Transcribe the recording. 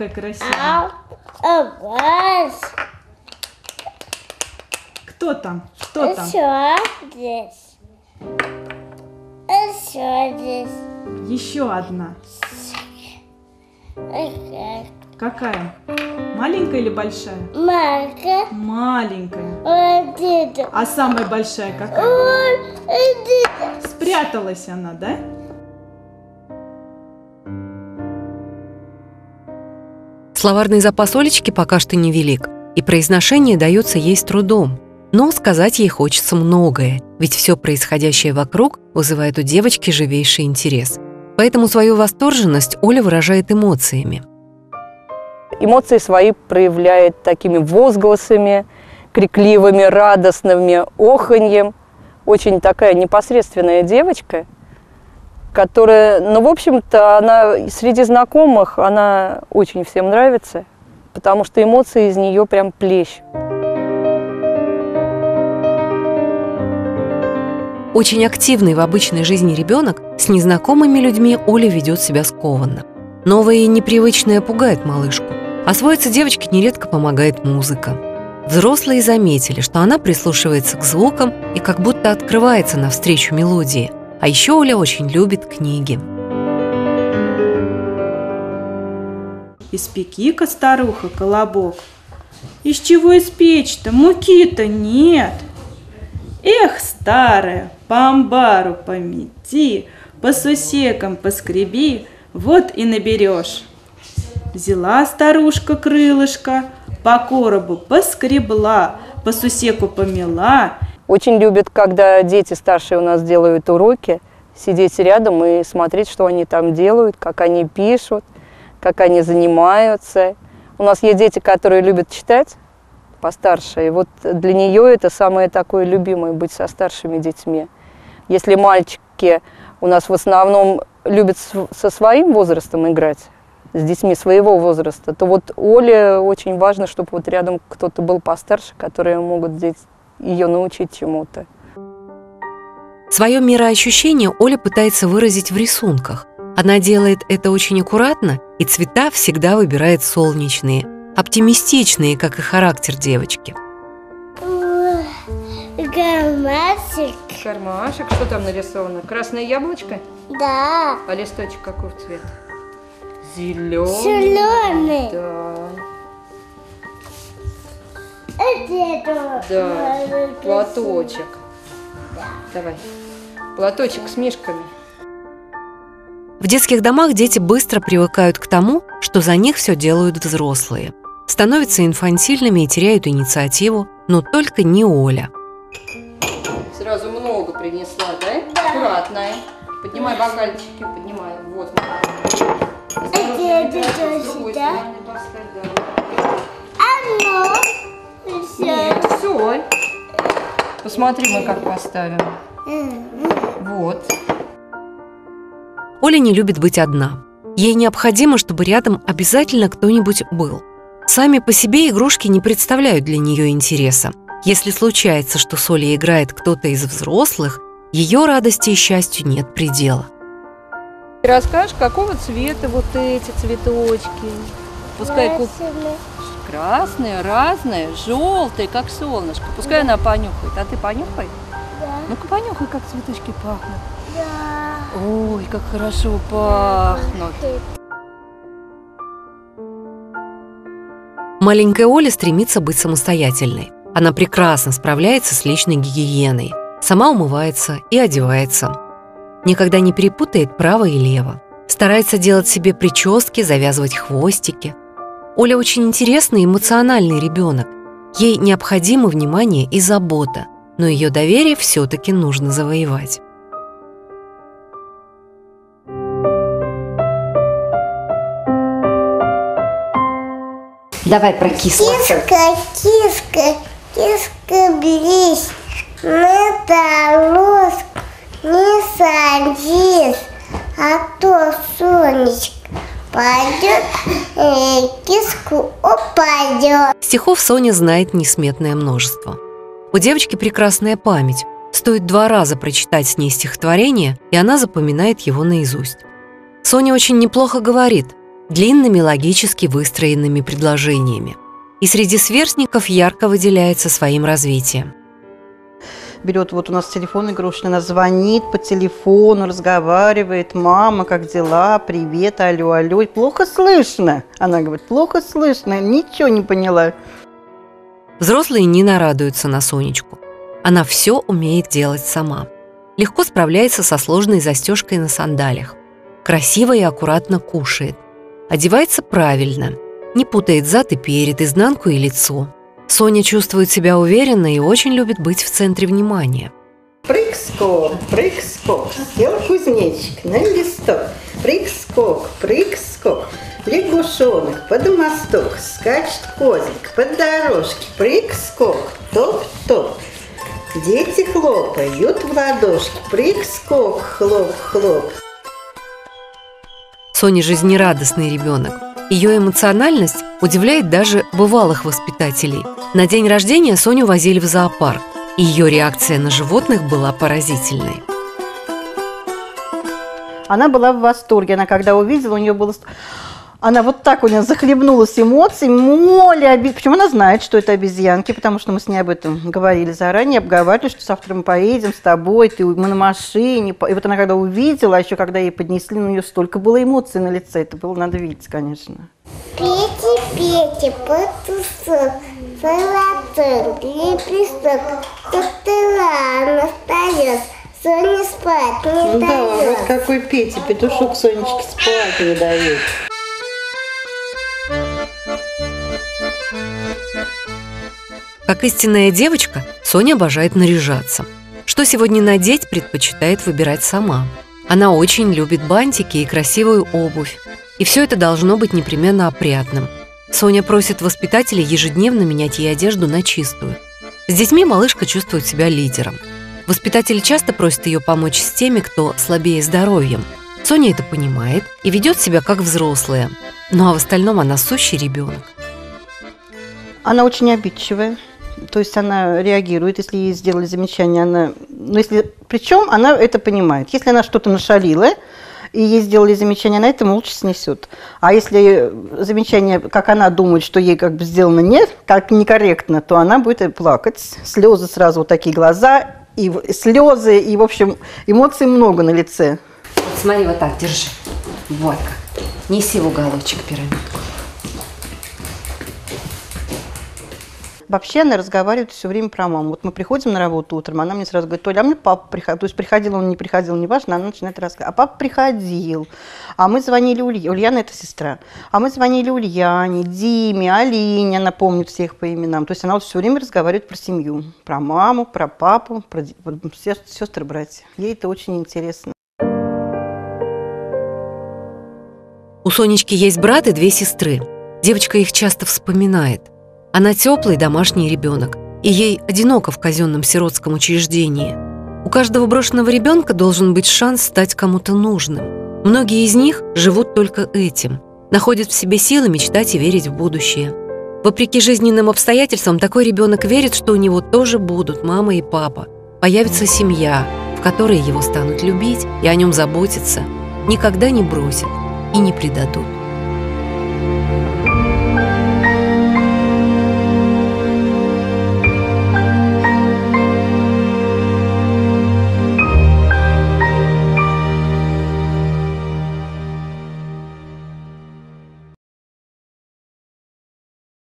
какая красивая. Кто там? Что там? Еще здесь. Еще здесь. Еще одна. Какая? Маленькая или большая? Маленькая. Маленькая. А самая большая какая? Спряталась она, да? Словарный запас Олечки пока что невелик, и произношение дается ей с трудом. Но сказать ей хочется многое, ведь все происходящее вокруг вызывает у девочки живейший интерес. Поэтому свою восторженность Оля выражает эмоциями. Эмоции свои проявляет такими возгласами, крикливыми, радостными, оханьем. Очень такая непосредственная девочка, которая, ну, в общем-то, она среди знакомых, она очень всем нравится, потому что эмоции из нее прям плещут. Очень активный в обычной жизни ребенок, с незнакомыми людьми Оля ведет себя скованно. Новое и непривычное пугает малышку. Освоиться девочке нередко помогает музыка. Взрослые заметили, что она прислушивается к звукам и как будто открывается навстречу мелодии. А еще Оля очень любит книги. Испеки-ка, старуха, колобок. Из чего испечь-то? Муки-то нет. Эх, старая, по амбару помети, по сусекам поскреби, вот и наберешь. Взяла старушка крылышко, по коробу поскребла, по сусеку помела. Очень любят, когда дети старшие у нас делают уроки, сидеть рядом и смотреть, что они там делают, как они пишут, как они занимаются. У нас есть дети, которые любят читать, постарше, и вот для нее это самое такое любимое, быть со старшими детьми. Если мальчики у нас в основном любят со своим возрастом играть, с детьми своего возраста, то вот Оле очень важно, чтобы вот рядом кто-то был постарше, которые могут здесь ее научить чему-то. Свое мироощущение Оля пытается выразить в рисунках. Она делает это очень аккуратно, и цвета всегда выбирает солнечные, оптимистичные, как и характер девочки. Кармашек. Кармашек, что там нарисовано? Красное яблочко? Да. А листочек какого цвета? Зеленый. Зеленый. Да. Это Да. Платочек. Давай. Платочек с мишками. В детских домах дети быстро привыкают к тому, что за них все делают взрослые. Становятся инфантильными и теряют инициативу, но только не Оля. Сразу много принесла, да? Да. Аккуратная. Поднимай бокальчики, поднимай. Вот. Нет, все. Посмотри, мы как поставим. Вот. Оля не любит быть одна. Ей необходимо, чтобы рядом обязательно кто-нибудь был. Сами по себе игрушки не представляют для нее интереса. Если случается, что с Олей играет кто-то из взрослых, ее радости и счастью нет предела. Расскажешь, какого цвета вот эти цветочки? Пускай красные, разные, желтые, как солнышко. Пускай она понюхает. А ты понюхай? Да. Ну-ка понюхай, как цветочки пахнут. Да. Ой, как хорошо пахнут. Маленькая Оля стремится быть самостоятельной. Она прекрасно справляется с личной гигиеной. Сама умывается и одевается. Никогда не перепутает право и лево. Старается делать себе прически, завязывать хвостики. Оля очень интересный и эмоциональный ребенок. Ей необходимо внимание и забота, но ее доверие все-таки нужно завоевать. Давай про киску. Киска, близь, на дорожку не садись, а то солнышко пойдет, киску упадет. Стихов Соня знает несметное множество. У девочки прекрасная память. Стоит 2 раза прочитать с ней стихотворение, и она запоминает его наизусть. Соня очень неплохо говорит. длинными логически выстроенными предложениями. И среди сверстников ярко выделяется своим развитием. Берет вот у нас телефон игрушечный, она звонит по телефону, разговаривает: мама, как дела, привет, алло, алло. Плохо слышно. Она говорит: плохо слышно, ничего не поняла. Взрослые не нарадуются на Сонечку. Она все умеет делать сама. Легко справляется со сложной застежкой на сандалях. Красиво и аккуратно кушает. Одевается правильно. Не путает зад и перед, изнанку и лицо. Соня чувствует себя уверенно и очень любит быть в центре внимания. Прыг-скок, прыг-скок, сел кузнечик на листок. Прыг-скок, прыг-скок, лягушонок под мосток. Скачет козлик под дорожки. Прыг-скок, топ-топ. Дети хлопают в ладошки. Прыг-скок, хлоп-хлоп. Соня жизнерадостный ребенок. Ее эмоциональность удивляет даже бывалых воспитателей. На день рождения Соню возили в зоопарк, и ее реакция на животных была поразительной. Она была в восторге. Она когда увидела, у нее было... Она вот так у нее захлебнулась эмоциями, Причем она знает, что это обезьянки, потому что мы с ней об этом говорили заранее, обговаривали, что завтра мы поедем с тобой, мы на машине. И вот она когда увидела, а еще когда ей поднесли, у нее столько было эмоций на лице. Это было надо видеть, конечно. Петя, Петя, потусок, золотой лепесток, как-то рано встает, Соня спать не дает. Да, вот какой Петя, петушок Сонечке спать не дает. Как истинная девочка, Соня обожает наряжаться. Что сегодня надеть, предпочитает выбирать сама. Она очень любит бантики и красивую обувь. И все это должно быть непременно опрятным. Соня просит воспитателей ежедневно менять ей одежду на чистую. С детьми малышка чувствует себя лидером. Воспитатели часто просят ее помочь с теми, кто слабее здоровьем. Соня это понимает и ведет себя как взрослая. Ну а в остальном она сущий ребенок. Она очень обидчивая. То есть она реагирует, если ей сделали замечание, она... Причем она это понимает. Если она что-то нашалила, и ей сделали замечание, она это молча снесет. А если замечание, как она думает, что ей как бы сделано некорректно, то она будет плакать. Слезы сразу, вот такие глаза, и слезы, и, в общем, эмоций много на лице. Вот смотри, вот так, держи. Вот как. Неси в уголочек пирамидку. Вообще она разговаривает все время про маму. Вот мы приходим на работу утром, она мне сразу говорит: Толя, а мне папа приходил. То есть приходил он, не приходил, неважно, она начинает рассказывать. А папа приходил, а мы звонили Ульяна, это сестра. А мы звонили Ульяне, Диме, Алине, она помнит всех по именам. То есть она вот все время разговаривает про семью, про маму, про папу, про сестры, братья. Ей это очень интересно. У Сонечки есть брат и 2 сестры. Девочка их часто вспоминает. Она теплый домашний ребенок, и ей одиноко в казенном сиротском учреждении. У каждого брошенного ребенка должен быть шанс стать кому-то нужным. Многие из них живут только этим, находят в себе силы мечтать и верить в будущее. Вопреки жизненным обстоятельствам, такой ребенок верит, что у него тоже будут мама и папа. Появится семья, в которой его станут любить и о нем заботиться, никогда не бросят и не предадут.